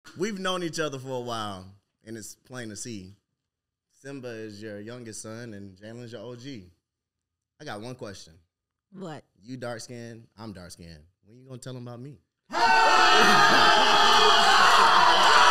we've known each other for a while, and it's plain to see. Simba is your youngest son, and Jalen's your OG. I got one question. What? You dark skinned, I'm dark skinned. When you gonna tell them about me?